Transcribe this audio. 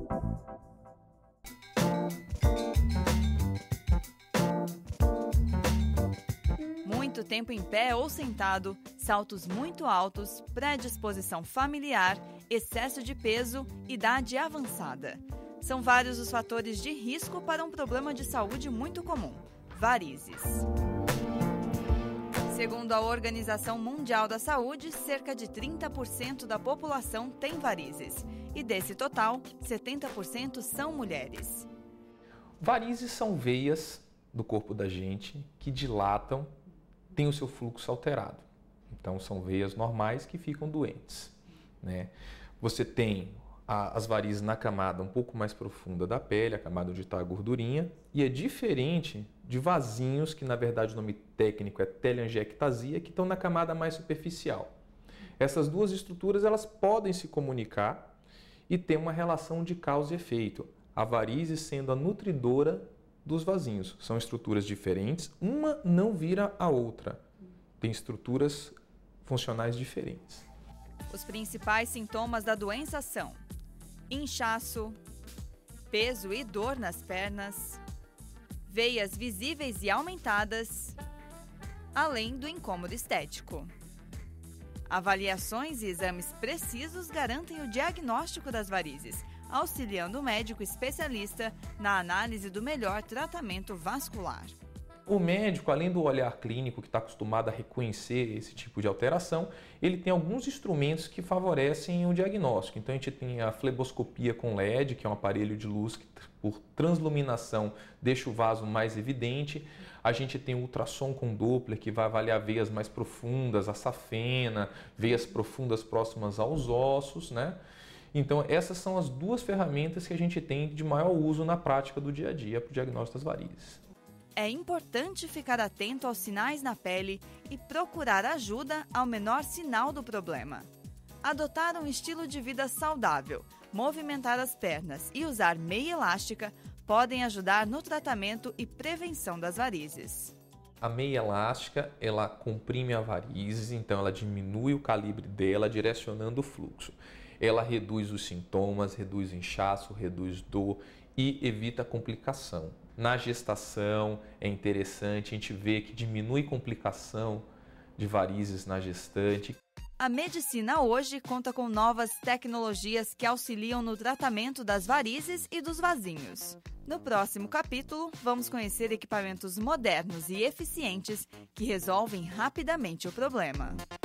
Muito tempo em pé ou sentado, saltos muito altos, predisposição familiar, excesso de peso, idade avançada. São vários os fatores de risco para um problema de saúde muito comum: varizes. Segundo a Organização Mundial da Saúde, cerca de 30% da população tem varizes. E desse total, 70% são mulheres. Varizes são veias do corpo da gente que dilatam, têm o seu fluxo alterado. Então, são veias normais que ficam doentes, né? Você tem as varizes na camada um pouco mais profunda da pele, a camada onde está a gordurinha, e é diferente de vasinhos, que na verdade o nome técnico é telangiectasia, que estão na camada mais superficial. Essas duas estruturas elas podem se comunicar e ter uma relação de causa e efeito, a varize sendo a nutridora dos vasinhos. São estruturas diferentes, uma não vira a outra, tem estruturas funcionais diferentes. Os principais sintomas da doença são inchaço, peso e dor nas pernas, veias visíveis e aumentadas, além do incômodo estético. Avaliações e exames precisos garantem o diagnóstico das varizes, auxiliando o médico especialista na análise do melhor tratamento vascular. O médico, além do olhar clínico que está acostumado a reconhecer esse tipo de alteração, ele tem alguns instrumentos que favorecem o diagnóstico. Então a gente tem a fleboscopia com LED, que é um aparelho de luz que por transluminação deixa o vaso mais evidente. A gente tem o ultrassom com Doppler, que vai avaliar veias mais profundas, a safena, veias profundas próximas aos ossos, né? Então essas são as duas ferramentas que a gente tem de maior uso na prática do dia a dia para o diagnóstico das varizes. É importante ficar atento aos sinais na pele e procurar ajuda ao menor sinal do problema. Adotar um estilo de vida saudável, movimentar as pernas e usar meia elástica podem ajudar no tratamento e prevenção das varizes. A meia elástica, ela comprime a varizes, então ela diminui o calibre dela, direcionando o fluxo. Ela reduz os sintomas, reduz inchaço, reduz dor e evita complicação. Na gestação é interessante, a gente vê que diminui complicação de varizes na gestante. A medicina hoje conta com novas tecnologias que auxiliam no tratamento das varizes e dos vasinhos. No próximo capítulo, vamos conhecer equipamentos modernos e eficientes que resolvem rapidamente o problema.